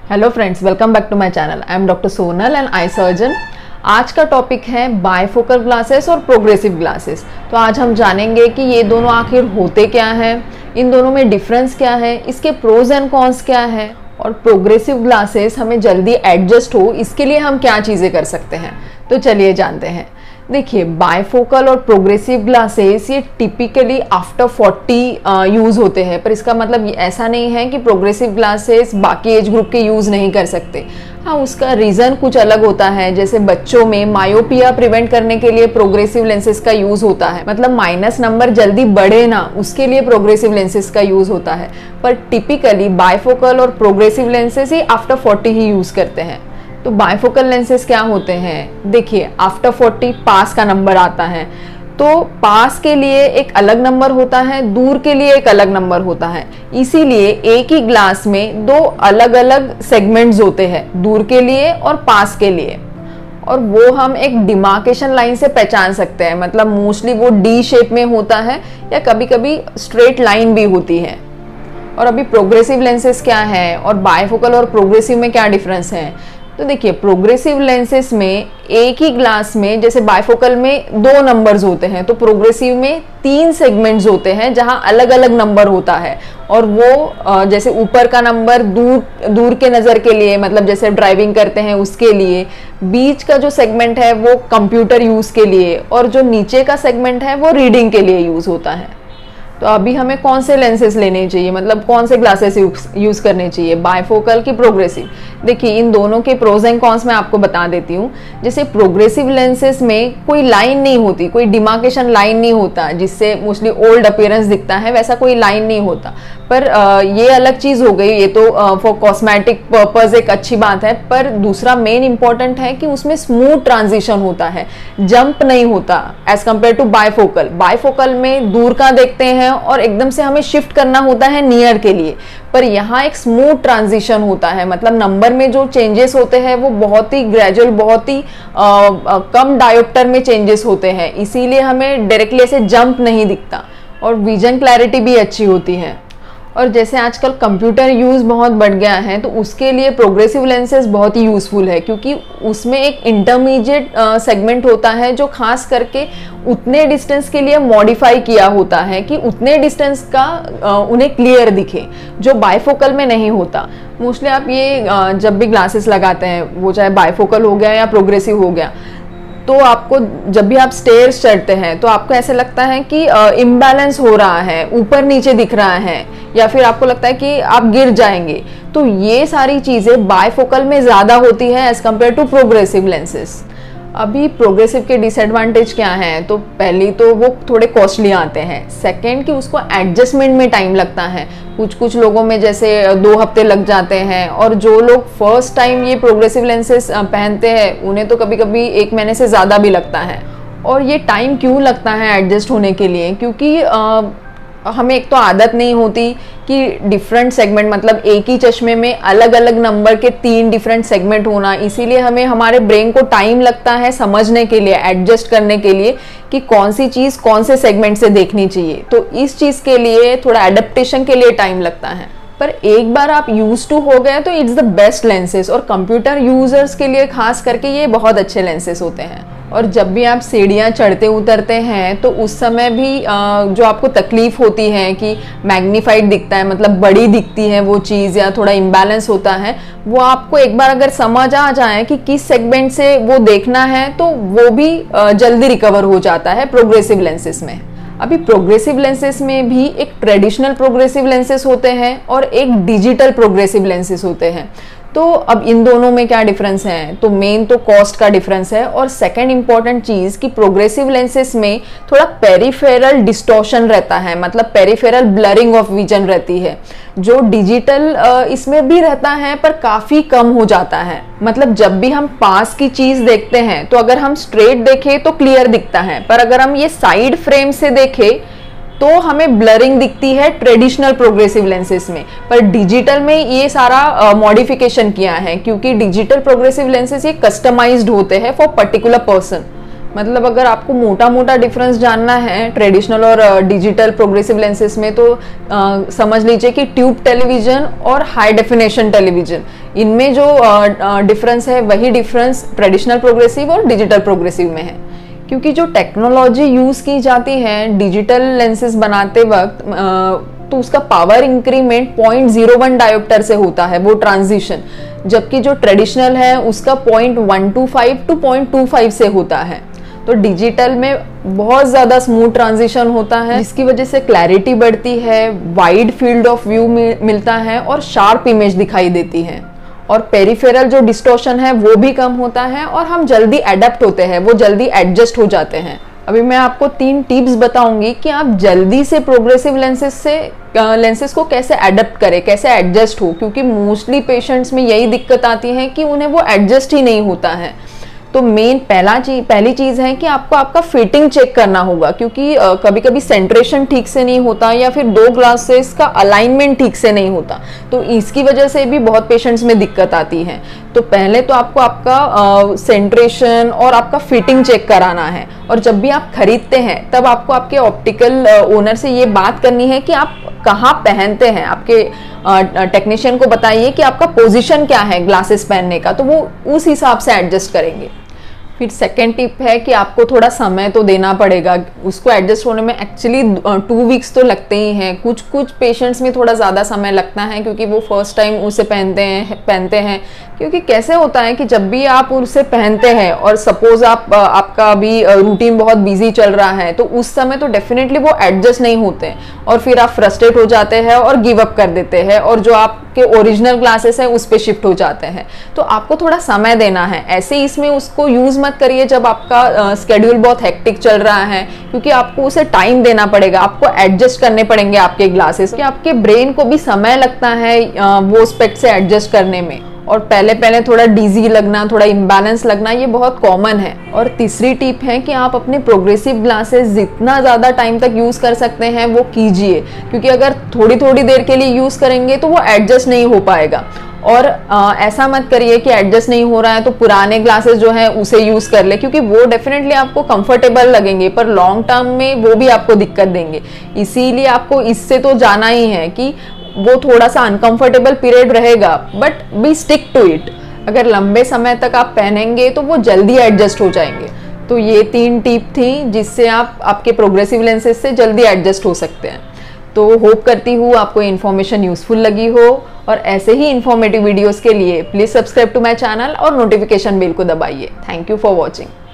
Hello friends, welcome back to my channel. I am doctor Sonal and eye surgeon. आज का topic है bifocal glasses और progressive glasses. तो आज हम जानेंगे कि ये दोनों आखिर होते क्या हैं, इन दोनों में डिफरेंस क्या है, इसके प्रोज एंड कॉन्स क्या है, और प्रोग्रेसिव ग्लासेस हमें जल्दी एडजस्ट हो इसके लिए हम क्या चीज़ें कर सकते हैं। तो चलिए जानते हैं। देखिए, बायफोकल और प्रोग्रेसिव ग्लासेस ये टिपिकली आफ्टर 40 यूज़ होते हैं, पर इसका मतलब ऐसा नहीं है कि प्रोग्रेसिव ग्लासेस बाकी एज ग्रुप के यूज़ नहीं कर सकते। हाँ, उसका रीज़न कुछ अलग होता है। जैसे बच्चों में मायोपिया प्रिवेंट करने के लिए प्रोग्रेसिव लेंसेज का यूज़ होता है, मतलब माइनस नंबर जल्दी बढ़े ना, उसके लिए प्रोग्रेसिव लेंसेज का यूज़ होता है। पर टिपिकली बायफोकल और प्रोग्रेसिव लेंसेज ही आफ्टर 40 ही यूज़ करते हैं। तो बायफोकल लेंसेज क्या होते हैं? देखिए, आफ्टर 40 पास का नंबर आता है, तो पास के लिए एक अलग नंबर होता है, दूर के लिए एक अलग नंबर होता है। इसीलिए एक ही ग्लास में दो अलग अलग सेगमेंट्स होते हैं, दूर के लिए और पास के लिए, और वो हम एक डिमार्केशन लाइन से पहचान सकते हैं। मतलब मोस्टली वो डी शेप में होता है या कभी कभी स्ट्रेट लाइन भी होती है। और अभी प्रोग्रेसिव लेंसेज क्या है और बायफोकल और प्रोग्रेसिव में क्या डिफरेंस है? तो देखिए, प्रोग्रेसिव लेंसेज में एक ही ग्लास में, जैसे बायफोकल में 2 नंबर्स होते हैं, तो प्रोग्रेसिव में 3 सेगमेंट्स होते हैं जहां अलग अलग नंबर होता है। और वो जैसे ऊपर का नंबर दूर के नज़र के लिए, मतलब जैसे ड्राइविंग करते हैं उसके लिए, बीच का जो सेगमेंट है वो कंप्यूटर यूज़ के लिए, और जो नीचे का सेगमेंट है वो रीडिंग के लिए यूज़ होता है। तो अभी हमें कौन से लेंसेज लेने चाहिए, मतलब कौन से ग्लासेस यूज़ करने चाहिए, बायफोकल की प्रोग्रेसिव? देखिए, इन दोनों के प्रोज एंड कॉन्स मैं आपको बता देती हूँ। जैसे प्रोग्रेसिव लेंसेज में कोई लाइन नहीं होती, कोई डिमार्केशन लाइन नहीं होता जिससे मोस्टली ओल्ड अपीयरेंस दिखता है, वैसा कोई लाइन नहीं होता। पर ये अलग चीज़ हो गई, ये तो फॉर कॉस्मेटिक पर्पज एक अच्छी बात है। पर दूसरा मेन इंपॉर्टेंट है कि उसमें स्मूथ ट्रांजिशन होता है, जंप नहीं होता as compared to bifocal. Bifocal में दूर का देखते हैं और एकदम से हमें शिफ्ट करना होता है नियर के लिए, पर यहाँ एक स्मूथ ट्रांजिशन होता है। मतलब नंबर में जो चेंजेस होते हैं वो बहुत ही ग्रेजुअल, बहुत ही कम डायोप्टर में चेंजेस होते हैं, इसीलिए हमें डायरेक्टली ऐसे जंप नहीं दिखता, और विजन क्लैरिटी भी अच्छी होती है। और जैसे आजकल कंप्यूटर यूज़ बहुत बढ़ गया है, तो उसके लिए प्रोग्रेसिव लेंसेज बहुत ही यूज़फुल है, क्योंकि उसमें एक इंटरमीडिएट सेगमेंट होता है जो खास करके उतने डिस्टेंस के लिए मॉडिफाई किया होता है कि उतने डिस्टेंस का उन्हें क्लियर दिखे, जो बायफोकल में नहीं होता। मोस्टली आप ये जब भी ग्लासेस लगाते हैं, वो चाहे बायफोकल हो गया या प्रोग्रेसिव हो गया, तो आपको जब भी आप स्टेयर्स चढ़ते हैं तो आपको ऐसे लगता है कि इम्बैलेंस हो रहा है, ऊपर नीचे दिख रहा है, या फिर आपको लगता है कि आप गिर जाएंगे। तो ये सारी चीज़ें बायफोकल में ज़्यादा होती है as compared to progressive lenses. अभी प्रोग्रेसिव के डिसएडवांटेज क्या हैं? तो पहली तो वो थोड़े कॉस्टली आते हैं। सेकंड कि उसको एडजस्टमेंट में टाइम लगता है, कुछ लोगों में जैसे 2 हफ्ते लग जाते हैं, और जो लोग फर्स्ट टाइम ये प्रोग्रेसिव लेंसेज पहनते हैं उन्हें तो कभी कभी 1 महीने से ज़्यादा भी लगता है। और ये टाइम क्यों लगता है एडजस्ट होने के लिए? क्योंकि हमें एक तो आदत नहीं होती कि डिफरेंट सेगमेंट, मतलब एक ही चश्मे में अलग अलग नंबर के 3 डिफरेंट सेगमेंट होना, इसीलिए हमें हमारे ब्रेन को टाइम लगता है समझने के लिए, एडजस्ट करने के लिए कि कौन सी चीज़ कौन से सेगमेंट से देखनी चाहिए। तो इस चीज़ के लिए थोड़ा एडेप्टेशन के लिए टाइम लगता है। पर एक बार आप यूज टू हो गए तो इट्स द बेस्ट लेंसेज, और कंप्यूटर यूजर्स के लिए खास करके ये बहुत अच्छे लेंसेज होते हैं। और जब भी आप सीढ़ियाँ चढ़ते उतरते हैं तो उस समय भी जो आपको तकलीफ होती है कि मैग्नीफाइड दिखता है, मतलब बड़ी दिखती है वो चीज़, या थोड़ा इम्बैलेंस होता है, वो आपको एक बार अगर समझ आ जाए कि किस सेगमेंट से वो देखना है, तो वो भी जल्दी रिकवर हो जाता है प्रोग्रेसिव लेंसेज में। अभी प्रोग्रेसिव लेंसेज में भी एक ट्रेडिशनल प्रोग्रेसिव लेंसेज होते हैं और एक डिजिटल प्रोग्रेसिव लेंसेज होते हैं। तो अब इन दोनों में क्या डिफरेंस है? तो मेन तो कॉस्ट का डिफरेंस है, और सेकंड इंपॉर्टेंट चीज़ कि प्रोग्रेसिव लेंसेज में थोड़ा पेरिफेरल डिस्टॉर्शन रहता है, मतलब पेरिफेरल ब्लरिंग ऑफ विजन रहती है, जो डिजिटल इसमें भी रहता है पर काफ़ी कम हो जाता है। मतलब जब भी हम पास की चीज़ देखते हैं तो अगर हम स्ट्रेट देखें तो क्लियर दिखता है, पर अगर हम ये साइड फ्रेम से देखें तो हमें ब्लरिंग दिखती है ट्रेडिशनल प्रोग्रेसिव लेंसेज में। पर डिजिटल में ये सारा मॉडिफिकेशन किया है, क्योंकि डिजिटल प्रोग्रेसिव लेंसेज ये कस्टमाइज्ड होते हैं फॉर पर्टिकुलर पर्सन। मतलब अगर आपको मोटा मोटा डिफरेंस जानना है ट्रेडिशनल और डिजिटल प्रोग्रेसिव लेंसेज में, तो समझ लीजिए कि ट्यूब टेलीविजन और हाई डेफिनेशन टेलीविजन, इनमें जो डिफरेंस है वही डिफरेंस ट्रेडिशनल प्रोग्रेसिव और डिजिटल प्रोग्रेसिव में है। क्योंकि जो टेक्नोलॉजी यूज़ की जाती है डिजिटल लेंसेज बनाते वक्त, तो उसका पावर इंक्रीमेंट 0.01 डायोप्टर से होता है वो ट्रांजिशन, जबकि जो ट्रेडिशनल है उसका 0.125 टू 0.25 से होता है। तो डिजिटल में बहुत ज़्यादा स्मूथ ट्रांजिशन होता है, जिसकी वजह से क्लैरिटी बढ़ती है, वाइड फील्ड ऑफ व्यू मिलता है और शार्प इमेज दिखाई देती है, और पेरिफेरल जो डिस्टॉर्शन है वो भी कम होता है और हम जल्दी एडेप्ट होते हैं, वो जल्दी एडजस्ट हो जाते हैं। अभी मैं आपको 3 टिप्स बताऊंगी कि आप जल्दी से प्रोग्रेसिव लेंसेज को कैसे एडेप्ट करें, कैसे एडजस्ट हो, क्योंकि मोस्टली पेशेंट्स में यही दिक्कत आती है कि उन्हें वो एडजस्ट ही नहीं होता है। तो पहली चीज़ है कि आपको आपका फिटिंग चेक करना होगा, क्योंकि कभी कभी सेंट्रेशन ठीक से नहीं होता या फिर 2 ग्लासेस का अलाइनमेंट ठीक से नहीं होता, तो इसकी वजह से भी बहुत पेशेंट्स में दिक्कत आती है। तो पहले तो आपको आपका सेंट्रेशन और आपका फिटिंग चेक कराना है, और जब भी आप खरीदते हैं तब आपको आपके ऑप्टिकल ओनर से ये बात करनी है कि आप कहाँ पहनते हैं। आपके टेक्नीशियन को बताइए कि आपका पोजीशन क्या है ग्लासेस पहनने का, तो वो उस हिसाब से एडजस्ट करेंगे। फिर सेकेंड टिप है कि आपको थोड़ा समय तो देना पड़ेगा उसको एडजस्ट होने में। एक्चुअली 2 वीक्स तो लगते ही हैं, कुछ पेशेंट्स में थोड़ा ज़्यादा समय लगता है, क्योंकि वो फर्स्ट टाइम उसे पहनते हैं। क्योंकि कैसे होता है कि जब भी आप उसे पहनते हैं और सपोज आपका अभी रूटीन बहुत बिजी चल रहा है, तो उस समय तो डेफिनेटली वो एडजस्ट नहीं होते हैं, और फिर आप फ्रस्ट्रेट हो जाते हैं और गिव अप कर देते हैं, और जो आपके ओरिजिनल ग्लासेस है उस पर शिफ्ट हो जाते हैं। तो आपको थोड़ा समय देना है। ऐसे इसमें उसको यूज मत करिए जब आपका स्केड्यूल बहुत हेक्टिक चल रहा है, क्योंकि आपको उसे टाइम देना पड़ेगा, आपको एडजस्ट करने पड़ेंगे आपके ग्लासेस, कि आपके ब्रेन को भी समय लगता है वो स्पेक्ट से एडजस्ट करने में, और पहले थोड़ा डिजी लगना, थोड़ा इम्बैलेंस लगना, ये बहुत कॉमन है। और तीसरी टिप है कि आप अपने प्रोग्रेसिव ग्लासेस जितना ज़्यादा टाइम तक यूज़ कर सकते हैं वो कीजिए, क्योंकि अगर थोड़ी देर के लिए यूज़ करेंगे तो वो एडजस्ट नहीं हो पाएगा। और ऐसा मत करिए कि एडजस्ट नहीं हो रहा है तो पुराने ग्लासेस जो है उसे यूज़ कर ले, क्योंकि वो डेफिनेटली आपको कंफर्टेबल लगेंगे पर लॉन्ग टर्म में वो भी आपको दिक्कत देंगे। इसीलिए आपको इससे तो जाना ही है कि वो थोड़ा सा अनकंफर्टेबल पीरियड रहेगा, but be stick to it. अगर लंबे समय तक आप पहनेंगे तो वो जल्दी एडजस्ट हो जाएंगे। तो ये 3 टिप थी जिससे आप आपके प्रोग्रेसिव लेंसेज से जल्दी एडजस्ट हो सकते हैं। तो होप करती हूँ आपको इन्फॉर्मेशन यूजफुल लगी हो, और ऐसे ही इन्फॉर्मेटिव वीडियोस के लिए please subscribe to my channel और नोटिफिकेशन बेल को दबाइए। Thank you for watching.